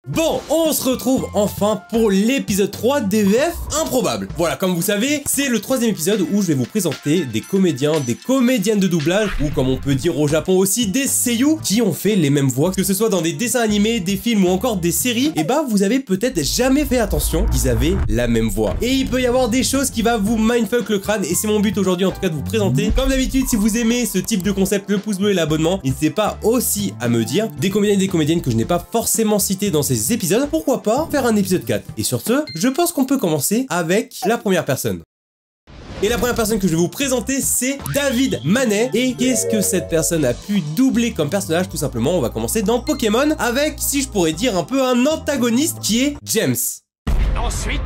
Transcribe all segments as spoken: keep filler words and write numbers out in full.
Bon, on se retrouve enfin pour l'épisode trois des V F improbables. Voilà, comme vous savez, c'est le troisième épisode où je vais vous présenter des comédiens, des comédiennes de doublage, ou comme on peut dire au Japon aussi, des seiyuu, qui ont fait les mêmes voix, que ce soit dans des dessins animés, des films ou encore des séries. Et bah, vous avez peut-être jamais fait attention qu'ils avaient la même voix. Et il peut y avoir des choses qui vont vous mindfuck le crâne, et c'est mon but aujourd'hui en tout cas de vous présenter. Comme d'habitude, si vous aimez ce type de concept, le pouce bleu et l'abonnement, n'hésitez pas aussi à me dire des comédiens et des comédiennes que je n'ai pas forcément cités dans ces épisodes, pourquoi pas faire un épisode quatre. Et sur ce, je pense qu'on peut commencer avec la première personne. Et la première personne que je vais vous présenter, c'est David Manet. Et qu'est-ce que cette personne a pu doubler comme personnage? Tout simplement, on va commencer dans Pokémon avec, si je pourrais dire, un peu un antagoniste qui est James. Ensuite,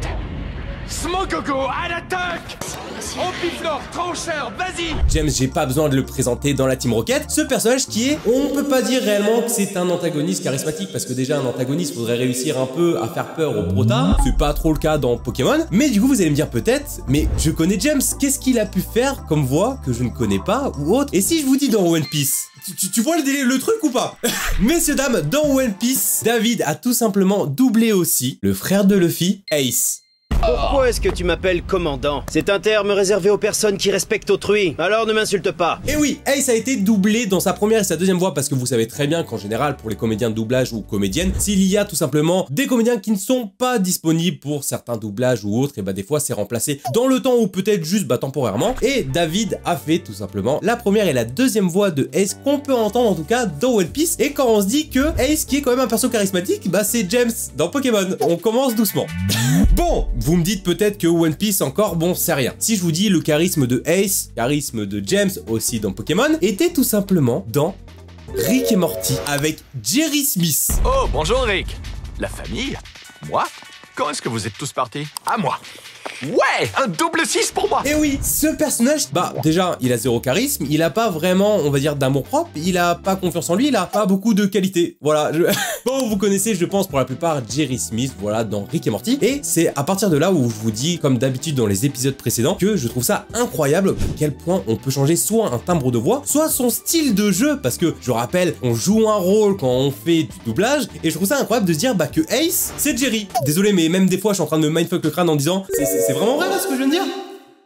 Smogogo à l'attaque! Ampiflore, trancheur, vas-y! James, j'ai pas besoin de le présenter dans la Team Rocket. Ce personnage qui est, on peut pas dire réellement que c'est un antagoniste charismatique, parce que déjà un antagoniste faudrait réussir un peu à faire peur au prota. C'est pas trop le cas dans Pokémon. Mais du coup, vous allez me dire peut-être, mais je connais James, qu'est-ce qu'il a pu faire comme voix que je ne connais pas ou autre? Et si je vous dis dans One Piece? Tu, tu, tu vois le, délai, le truc ou pas? Messieurs, dames, dans One Piece, David a tout simplement doublé aussi le frère de Luffy, Ace. Pourquoi est-ce que tu m'appelles commandant? C'est un terme réservé aux personnes qui respectent autrui, alors ne m'insulte pas. Et oui, Ace a été doublé dans sa première et sa deuxième voix, parce que vous savez très bien qu'en général, pour les comédiens de doublage ou comédiennes, s'il y a tout simplement des comédiens qui ne sont pas disponibles pour certains doublages ou autres, et bah des fois c'est remplacé dans le temps ou peut-être juste bah temporairement. Et David a fait tout simplement la première et la deuxième voix de Ace qu'on peut entendre en tout cas dans One Piece. Et quand on se dit que Ace, qui est quand même un perso charismatique, bah c'est James dans Pokémon. On commence doucement. Bon, vous Vous me dites peut-être que One Piece encore, bon, c'est rien. Si je vous dis le charisme de Ace, charisme de James aussi dans Pokémon, était tout simplement dans Rick et Morty avec Jerry Smith. Oh, bonjour Rick. La famille? Moi? Quand est-ce que vous êtes tous partis? À moi. Ouais, un double six pour moi. Et oui, ce personnage, bah déjà, il a zéro charisme, il a pas vraiment, on va dire, d'amour propre, il a pas confiance en lui, il a pas beaucoup de qualité. Voilà, je... bon, vous connaissez, je pense, pour la plupart, Jerry Smith, voilà, dans Rick et Morty. Et c'est à partir de là où je vous dis, comme d'habitude dans les épisodes précédents, que je trouve ça incroyable à quel point on peut changer soit un timbre de voix, soit son style de jeu, parce que, je rappelle, on joue un rôle quand on fait du doublage, et je trouve ça incroyable de se dire, bah, que Ace, c'est Jerry. Désolé, mais même des fois, je suis en train de me mindfuck le crâne en disant, c'est vraiment vrai là ce que je viens de dire?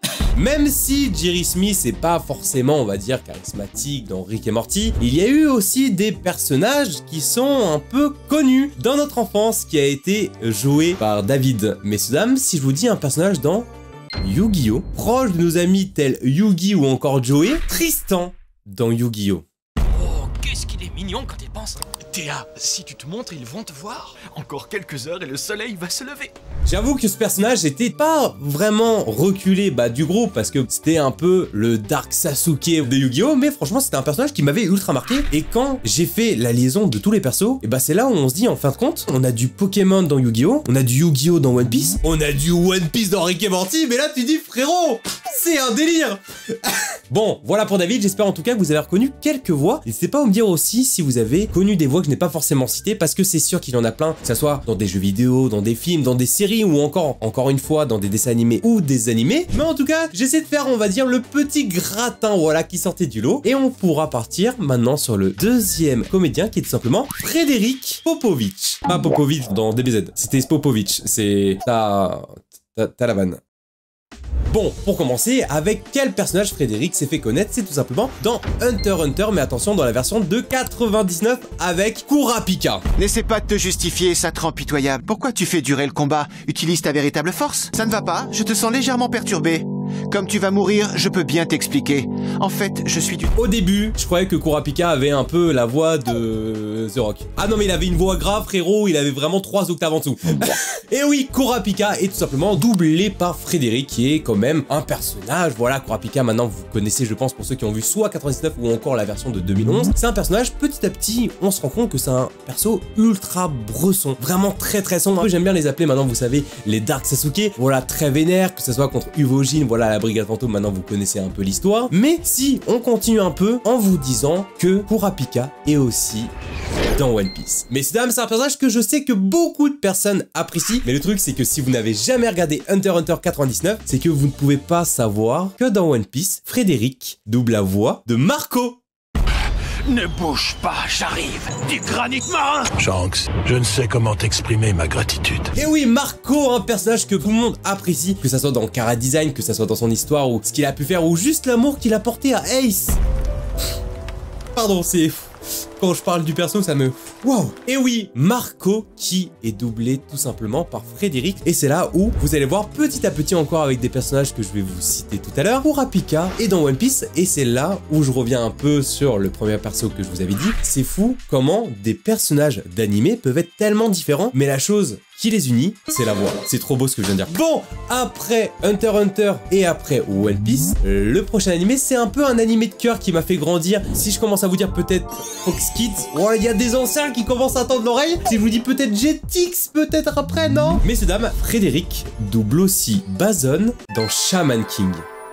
Même si Jerry Smith n'est pas forcément, on va dire, charismatique dans Rick et Morty, il y a eu aussi des personnages qui sont un peu connus dans notre enfance, qui a été joué par David. Messieurs, dames, si je vous dis un personnage dans Yu-Gi-Oh!, proche de nos amis tels Yugi ou encore Joey, Tristan dans Yu-Gi-Oh! Oh, qu'est-ce qu'il est mignon quand il pense. Théa, si tu te montres, ils vont te voir. Encore quelques heures et le soleil va se lever. J'avoue que ce personnage était pas vraiment reculé bah, du groupe, parce que c'était un peu le Dark Sasuke de Yu-Gi-Oh! Mais franchement, c'était un personnage qui m'avait ultra marqué. Et quand j'ai fait la liaison de tous les persos, et bah c'est là où on se dit, en fin de compte, on a du Pokémon dans Yu-Gi-Oh! On a du Yu-Gi-Oh! Dans One Piece, on a du One Piece dans Rick et Morty, mais là tu dis, frérot, c'est un délire. Bon, voilà pour David, j'espère en tout cas que vous avez reconnu quelques voix. N'hésitez pas à me dire aussi si vous avez connu des voix que je n'ai pas forcément citées, parce que c'est sûr qu'il y en a plein, que ça soit dans des jeux vidéo, dans des films, dans des séries, ou encore, encore une fois, dans des dessins animés ou des animés. Mais en tout cas, j'essaie de faire, on va dire, le petit gratin, voilà, qui sortait du lot. Et on pourra partir maintenant sur le deuxième comédien, qui est tout simplement Frédéric Popovich. Pas Popovich dans D B Z, c'était Spopovich, c'est... ta... ta... ta la vanne. Bon, pour commencer, avec quel personnage Frédéric s'est fait connaître? C'est tout simplement dans Hunter x Hunter, mais attention, dans la version de quatre-vingt-dix-neuf avec Kurapika. N'essaie pas de te justifier, ça te rend pitoyable. Pourquoi tu fais durer le combat? Utilise ta véritable force. Ça ne va pas? Je te sens légèrement perturbé. Comme tu vas mourir, je peux bien t'expliquer. En fait, je suis du... Au début, je croyais que Kurapika avait un peu la voix de The Rock. Ah non, mais il avait une voix grave, frérot, il avait vraiment trois octaves en dessous. Et oui, Kurapika est tout simplement doublé par Frédéric, qui est quand même un personnage. Voilà, Kurapika, maintenant, vous connaissez, je pense, pour ceux qui ont vu soit quatre-vingt-dix-neuf ou encore la version de deux mille onze. C'est un personnage, petit à petit, on se rend compte que c'est un perso ultra bresson. Vraiment très très sombre. J'aime bien les appeler maintenant, vous savez, les Dark Sasuke. Voilà, très vénère, que ce soit contre Uvogin, voilà, la Brigade Fantôme, maintenant vous connaissez un peu l'histoire. Mais si on continue un peu en vous disant que Kurapika est aussi dans One Piece. Mais dames, c'est un personnage que je sais que beaucoup de personnes apprécient. Mais le truc, c'est que si vous n'avez jamais regardé Hunter x Hunter quatre-vingt-dix-neuf, c'est que vous ne pouvez pas savoir que dans One Piece, Frédéric double la voix de Marco. Ne bouge pas, j'arrive. Du granit marin. Shanks, je ne sais comment t'exprimer ma gratitude. Et oui, Marco, un personnage que tout le monde apprécie, que ça soit dans le chara design, que ça soit dans son histoire, ou ce qu'il a pu faire, ou juste l'amour qu'il a porté à Ace. Pardon, c'est... Quand je parle du perso, ça me... Wow. Et oui, Marco qui est doublé tout simplement par Frédéric. Et c'est là où vous allez voir petit à petit encore avec des personnages que je vais vous citer tout à l'heure, Kurapika et dans One Piece. Et c'est là où je reviens un peu sur le premier perso que je vous avais dit. C'est fou comment des personnages d'animé peuvent être tellement différents, mais la chose qui les unit, c'est la voix. C'est trop beau ce que je viens de dire. Bon, après Hunter x Hunter et après One Piece, le prochain animé, c'est un peu un animé de cœur qui m'a fait grandir. Si je commence à vous dire peut-être Fox Kids, oh, il y a des anciens qui commencent à tendre l'oreille. Si je vous dis peut-être Jetix, peut-être après, non? Messieurs, dames, Frédéric double aussi Bazon dans Shaman King.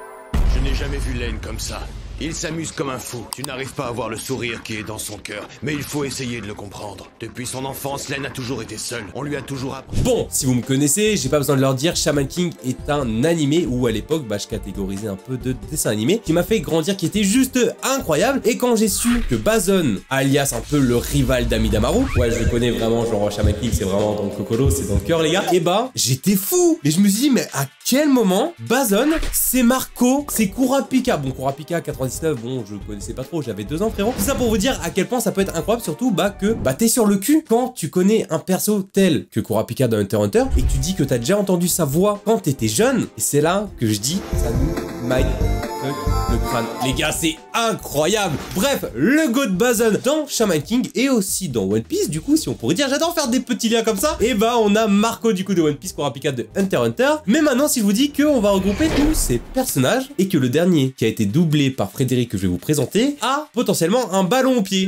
Je n'ai jamais vu Lane comme ça. Il s'amuse comme un fou. Tu n'arrives pas à voir le sourire qui est dans son cœur, mais il faut essayer de le comprendre. Depuis son enfance, Lane a toujours été seul. On lui a toujours appris. Bon, si vous me connaissez, j'ai pas besoin de leur dire, Shaman King est un animé où à l'époque, bah, je catégorisais un peu de dessin animé, qui m'a fait grandir, qui était juste incroyable. Et quand j'ai su que Bazon, alias un peu le rival d'Amidamaru, ouais, je le connais vraiment, genre Shaman King, c'est vraiment dans le cocolo, c'est dans le cœur, les gars. Et bah, j'étais fou. Et je me suis dit, mais à quel moment Bazon, c'est Marco, c'est Kurapika. Bon, Kurapika quatre-vingt-dix-neuf, bon, je connaissais pas trop, j'avais deux ans, frérot. Tout ça pour vous dire à quel point ça peut être incroyable, surtout, bah, que, bah, t'es sur le cul quand tu connais un perso tel que Kurapika dans Hunter x Hunter et que tu dis que t'as déjà entendu sa voix quand t'étais jeune. Et c'est là que je dis, ça nous mind fuck le crâne. Les gars, c'est incroyable. Bref, le go de Bazon dans Shaman King et aussi dans One Piece, du coup, si on pourrait dire, j'adore faire des petits liens comme ça. Et bah, on a Marco, du coup, de One Piece, Kurapika de Hunter x Hunter. Mais maintenant, si je vous dis qu'on va regrouper tous ces personnages et que le dernier qui a été doublé par Frédéric que je vais vous présenter a potentiellement un ballon au pied.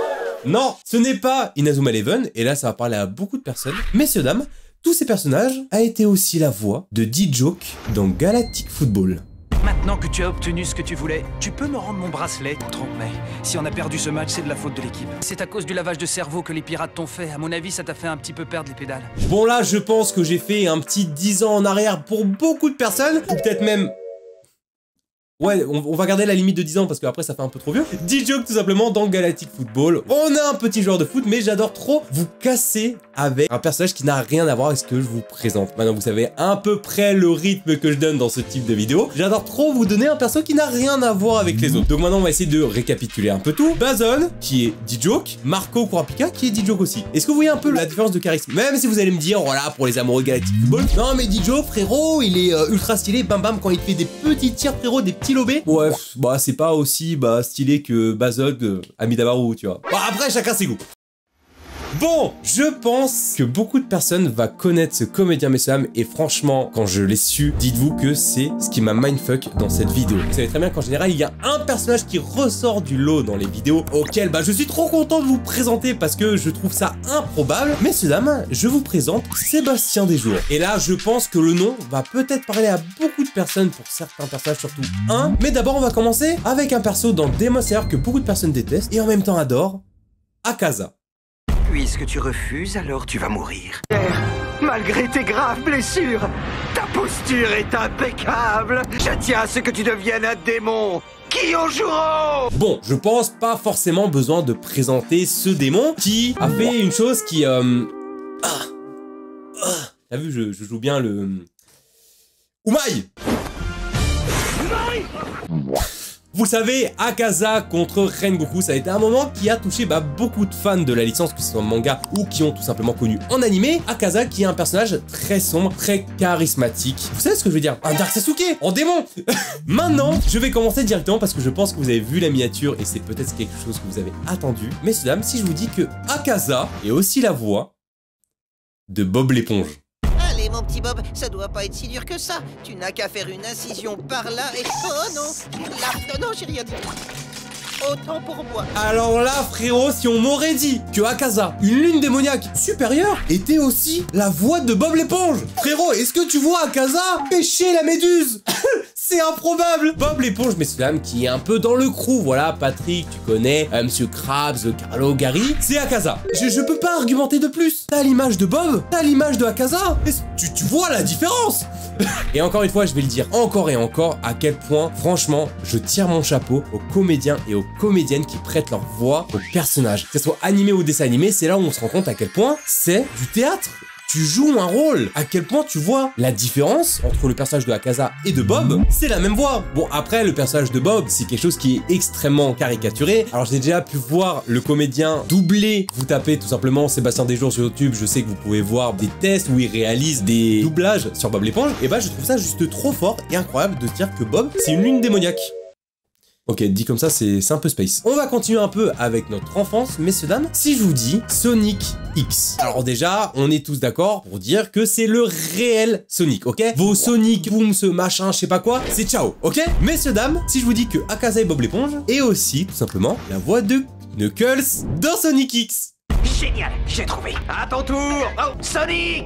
Non, ce n'est pas Inazuma Eleven, et là ça va parler à beaucoup de personnes. Messieurs, dames, tous ces personnages a été aussi la voix de D-Joke dans Galactic Football. Maintenant que tu as obtenu ce que tu voulais, tu peux me rendre mon bracelet. trente mai. Si on a perdu ce match, c'est de la faute de l'équipe. C'est à cause du lavage de cerveau que les pirates t'ont fait. À mon avis, ça t'a fait un petit peu perdre les pédales. Bon là, je pense que j'ai fait un petit dix ans en arrière pour beaucoup de personnes, ou peut-être même... Ouais, on, on va garder la limite de dix ans parce qu'après ça fait un peu trop vieux. D-Joke tout simplement dans Galactic Football. On a un petit joueur de foot, mais j'adore trop vous casser avec un personnage qui n'a rien à voir avec ce que je vous présente. Maintenant vous savez à peu près le rythme que je donne dans ce type de vidéo. J'adore trop vous donner un perso qui n'a rien à voir avec les autres. Donc maintenant on va essayer de récapituler un peu tout. Bazon qui est D-Joke, Marco Kurapika qui est D-Joke aussi. Est-ce que vous voyez un peu la différence de charisme? Même si vous allez me dire, voilà, pour les amoureux de Galactic Football, non mais D-Joke frérot, il est euh, ultra stylé, bam bam quand il fait des petits tirs frérot, des petits lobés. Ouais, bah c'est pas aussi bah, stylé que Bazon, euh, Amidamaru, tu vois. Bon, après, chacun ses goûts. Bon, je pense que beaucoup de personnes vont connaître ce comédien, messieurs dames, et franchement, quand je l'ai su, dites-vous que c'est ce qui m'a mindfuck dans cette vidéo. Vous savez très bien qu'en général, il y a un personnage qui ressort du lot dans les vidéos, auquel bah, je suis trop content de vous présenter parce que je trouve ça improbable. Messieurs dames, je vous présente Sébastien Desjours. Et là, je pense que le nom va peut-être parler à beaucoup de personnes, pour certains personnages surtout un. Mais d'abord, on va commencer avec un perso dans Demon Slayer que beaucoup de personnes détestent et en même temps adorent, Akaza. Puisque tu refuses, alors tu vas mourir. Malgré tes graves blessures, ta posture est impeccable. Je tiens à ce que tu deviennes un démon. Kyojuro! Bon, je pense pas forcément besoin de présenter ce démon qui a fait une chose qui... Euh... Ah, ah. T'as vu, je, je joue bien le... Umai! Vous savez, Akaza contre Rengoku, ça a été un moment qui a touché bah, beaucoup de fans de la licence, que ce soit en manga ou qui ont tout simplement connu en animé. Akaza qui est un personnage très sombre, très charismatique. Vous savez ce que je veux dire? Un Dark Sasuke en démon. Maintenant, je vais commencer directement parce que je pense que vous avez vu la miniature et c'est peut-être quelque chose que vous avez attendu. Messieurs, dames, si je vous dis que Akaza est aussi la voix de Bob l'éponge. Allez mon petit Bob, ça doit pas être si dur que ça. Tu n'as qu'à faire une incision par là et... Oh non, là, non, non, j'ai rien dit. Autant pour moi. Alors là, frérot, si on m'aurait dit que Akaza, une lune démoniaque supérieure, était aussi la voix de Bob l'éponge. Frérot, est-ce que tu vois Akaza pêcher la méduse? C'est improbable. Bob l'éponge, messieurs dames, qui est un peu dans le crew. Voilà, Patrick, tu connais, euh, Monsieur Krabs, Carlo, Gary. C'est Akaza. Je, je peux pas argumenter de plus. T'as l'image de Bob, t'as l'image de Akaza. Tu, tu vois la différence? Et encore une fois, je vais le dire encore et encore, à quel point, franchement, je tire mon chapeau aux comédiens et aux comédiennes qui prêtent leur voix aux personnages. Que ce soit animé ou dessin animé, c'est là où on se rend compte à quel point c'est du théâtre. Tu joues un rôle. À quel point tu vois la différence entre le personnage de Akaza et de Bob, c'est la même voix. Bon, après, le personnage de Bob, c'est quelque chose qui est extrêmement caricaturé. Alors, j'ai déjà pu voir le comédien doubler. Vous tapez tout simplement Sébastien Desjours sur YouTube. Je sais que vous pouvez voir des tests où il réalise des doublages sur Bob l'éponge. Et bah, je trouve ça juste trop fort et incroyable de se dire que Bob, c'est une lune démoniaque. Ok, dit comme ça, c'est un peu space. On va continuer un peu avec notre enfance, messieurs dames. Si je vous dis Sonic X. Alors déjà, on est tous d'accord pour dire que c'est le réel Sonic, ok? Vos Sonic, boom, ce machin, je sais pas quoi, c'est ciao, ok? Messieurs dames, si je vous dis que Akaza et Bob l'éponge est aussi, tout simplement, la voix de Knuckles dans Sonic X. Génial, j'ai trouvé. À ton tour. Oh, Sonic.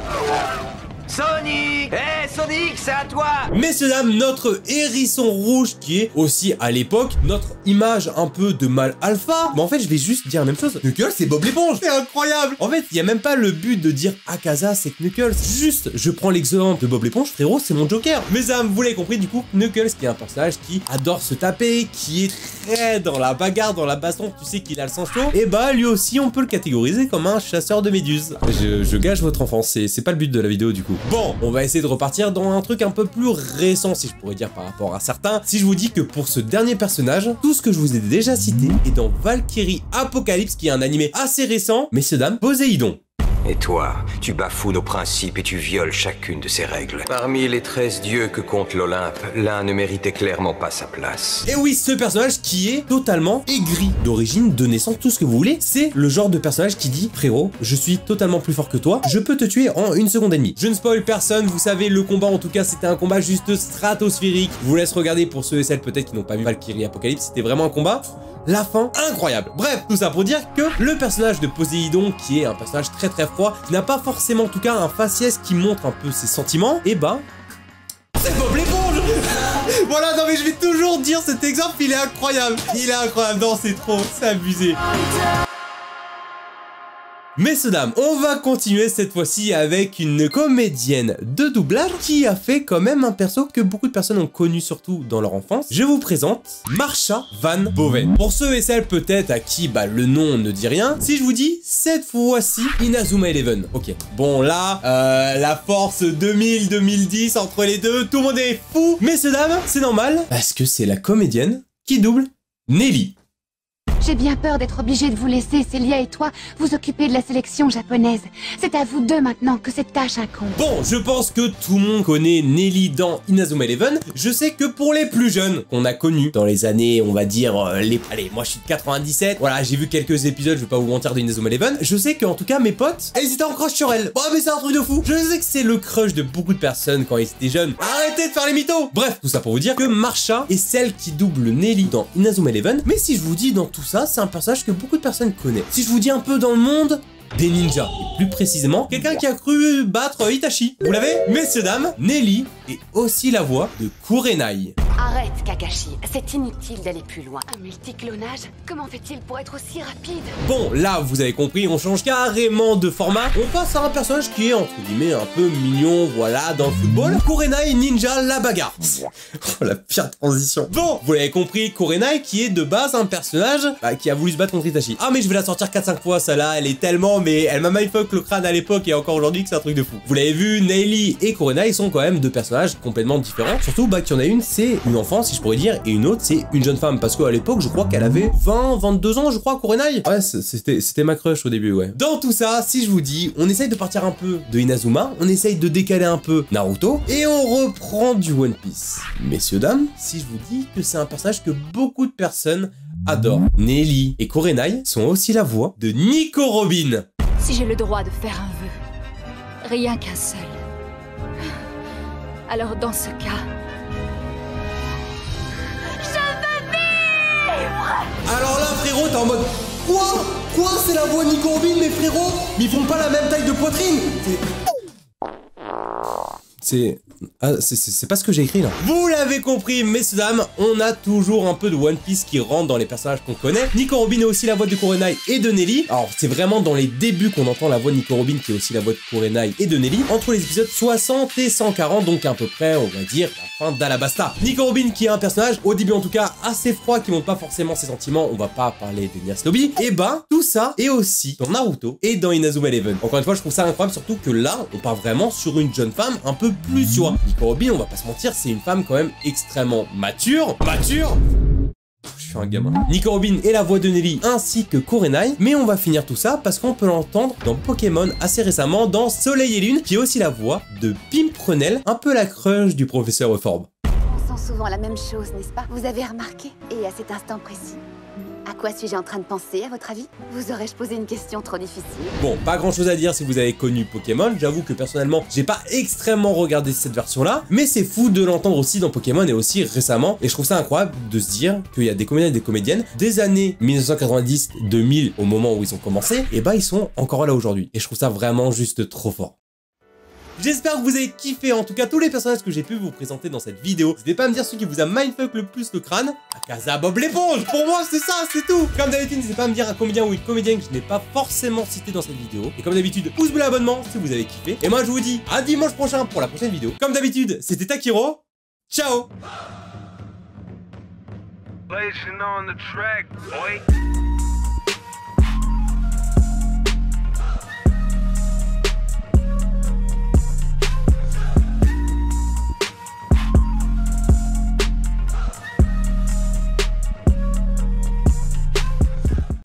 Sonic! Hé, hey, Sonic, c'est à toi! Messieurs dames, notre hérisson rouge qui est aussi à l'époque notre image un peu de mâle alpha. Mais en fait, je vais juste dire la même chose. Knuckles, c'est Bob l'éponge. C'est incroyable. En fait, il y a même pas le but de dire Akaza, c'est Knuckles. Juste, je prends l'exemple de Bob l'éponge, frérot, c'est mon Joker. Messieurs dames, vous l'avez compris, du coup, Knuckles qui est un personnage qui adore se taper, qui est très dans la bagarre, dans la baston, tu sais qu'il a le sang chaud. Et bah, lui aussi, on peut le catégoriser comme un chasseur de méduses. Je, je gâche votre enfance, c'est pas le but de la vidéo du coup. Bon, on va essayer de repartir dans un truc un peu plus récent, si je pourrais dire, par rapport à certains. Si je vous dis que pour ce dernier personnage, tout ce que je vous ai déjà cité est dans Valkyrie Apocalypse, qui est un animé assez récent. Messieurs, dames, Poséidon. Et toi, tu bafoues nos principes et tu violes chacune de ces règles. Parmi les treize dieux que compte l'Olympe, l'un ne méritait clairement pas sa place. Et oui, ce personnage qui est totalement aigri, d'origine, de naissance, tout ce que vous voulez, c'est le genre de personnage qui dit « Frérot, je suis totalement plus fort que toi, je peux te tuer en une seconde et demie. » Je ne spoil personne, vous savez, le combat, en tout cas, c'était un combat juste stratosphérique. Je vous laisse regarder pour ceux et celles peut-être qui n'ont pas vu Valkyrie Apocalypse, c'était vraiment un combat. La fin, incroyable. Bref, tout ça pour dire que le personnage de Poséidon, qui est un personnage très très froid, qui n'a pas forcément en tout cas un faciès qui montre un peu ses sentiments, et bah... c'est Bob l'éponge. Voilà, non mais je vais toujours dire cet exemple, il est incroyable. Il est incroyable, non c'est trop, c'est abusé. Messieurs, dames, on va continuer cette fois-ci avec une comédienne de doublage qui a fait quand même un perso que beaucoup de personnes ont connu surtout dans leur enfance. Je vous présente Marsha Van Boven. Pour ceux et celles peut-être à qui bah, le nom ne dit rien, si je vous dis cette fois-ci Inazuma Eleven. Ok, bon là, euh, la force deux mille deux mille dix entre les deux, tout le monde est fou. Messieurs, dames, c'est normal parce que c'est la comédienne qui double Nelly. J'ai bien peur d'être obligée de vous laisser, Célia et toi, vous occuper de la sélection japonaise. C'est à vous deux maintenant que cette tâche incombe. Bon, je pense que tout le monde connaît Nelly dans Inazuma Eleven. Je sais que pour les plus jeunes qu'on a connus dans les années, on va dire, euh, les... allez, moi je suis de quatre-vingt-dix-sept. Voilà, j'ai vu quelques épisodes, je vais pas vous mentir, de Inazuma Eleven. Je sais qu'en tout cas, mes potes, elles étaient en crush sur elle. Oh, mais c'est un truc de fou. Je sais que c'est le crush de beaucoup de personnes quand ils étaient jeunes. Arrêtez de faire les mythos. Bref, tout ça pour vous dire que Marsha est celle qui double Nelly dans Inazuma Eleven. Mais si je vous dis dans tout ça, c'est un personnage que beaucoup de personnes connaissent. Si je vous dis un peu dans le monde des ninjas, et plus précisément, quelqu'un qui a cru battre Itachi. Vous l'avez? Messieurs, dames, Nelly est aussi la voix de Kurenai. Arrête, Kakashi, c'est inutile d'aller plus loin. Un multiclonage? Comment fait-il pour être aussi rapide? Bon, là, vous avez compris, on change carrément de format. On passe à un personnage qui est, entre guillemets, un peu mignon, voilà, dans le football. Kurenai Ninja la bagarre. Oh, la pire transition. Bon, vous l'avez compris, Kurenai qui est de base un personnage bah, qui a voulu se battre contre Itachi. Ah, mais je vais la sortir quatre cinq fois, ça là, elle est tellement, mais elle m'a mindfuck le crâne à l'époque et encore aujourd'hui que c'est un truc de fou. Vous l'avez vu, Nelly et Kurenai sont quand même deux personnages complètement différents. Surtout, bah, qu'il y en a une, c'est une enfant, si je pourrais dire, et une autre, c'est une jeune femme. Parce qu'à l'époque, je crois qu'elle avait vingt, vingt-deux ans, je crois, Kurenai. Ouais, c'était c'était ma crush au début, ouais. Dans tout ça, si je vous dis, on essaye de partir un peu de Inazuma, on essaye de décaler un peu Naruto, et on reprend du One Piece. Messieurs, dames, si je vous dis que c'est un personnage que beaucoup de personnes adorent. Nelly et Kurenai sont aussi la voix de Nico Robin. Si j'ai le droit de faire un vœu, rien qu'un seul, alors dans ce cas... Alors là, frérot, t'es en mode quoi? Quoi? C'est la voix de Nico Robin, mais frérot, mais ils font pas la même taille de poitrine. C'est... Ah, c'est pas ce que j'ai écrit là. Vous l'avez compris, messieurs dames, on a toujours un peu de One Piece qui rentre dans les personnages qu'on connaît. Nico Robin est aussi la voix de Kurenai et de Nelly. Alors c'est vraiment dans les débuts qu'on entend la voix de Nico Robin qui est aussi la voix de Kurenai et de Nelly. Entre les épisodes soixante et cent quarante, donc à peu près, on va dire, la fin d'Alabasta. Nico Robin qui est un personnage, au début en tout cas, assez froid, qui montre pas forcément ses sentiments. On va pas parler de Nias Lobby. Et bah, tout ça est aussi dans Naruto et dans Inazuma Eleven. Encore une fois, je trouve ça incroyable, surtout que là, on part vraiment sur une jeune femme un peu plus, tu vois. Nico Robin, on va pas se mentir, c'est une femme quand même extrêmement mature. Mature Je suis un gamin. Nico Robin est la voix de Nelly ainsi que Kurenai, mais on va finir tout ça parce qu'on peut l'entendre dans Pokémon assez récemment dans Soleil et Lune, qui est aussi la voix de Pimprenel, un peu la crush du professeur Euphorbe. On sent souvent la même chose, n'est-ce pas? Vous avez remarqué? Et à cet instant précis, à quoi suis-je en train de penser, à votre avis? Vous aurais-je posé une question trop difficile? Bon, pas grand-chose à dire si vous avez connu Pokémon. J'avoue que personnellement, j'ai pas extrêmement regardé cette version-là, mais c'est fou de l'entendre aussi dans Pokémon et aussi récemment. Et je trouve ça incroyable de se dire qu'il y a des comédiens et des comédiennes des années mille neuf cent quatre-vingt-dix deux mille au moment où ils ont commencé, et bah ils sont encore là aujourd'hui. Et je trouve ça vraiment juste trop fort. J'espère que vous avez kiffé en tout cas tous les personnages que j'ai pu vous présenter dans cette vidéo. N'hésitez pas à me dire celui qui vous a mindfuck le plus le crâne. Akaza Bob l'éponge. Pour moi c'est ça, c'est tout. Comme d'habitude, n'hésitez pas à me dire un comédien ou une comédienne que je n'ai pas forcément cité dans cette vidéo. Et comme d'habitude, pouce bleu abonnement si vous avez kiffé. Et moi je vous dis à dimanche prochain pour la prochaine vidéo. Comme d'habitude, c'était Takiro. Ciao. Blazing on the track, boy.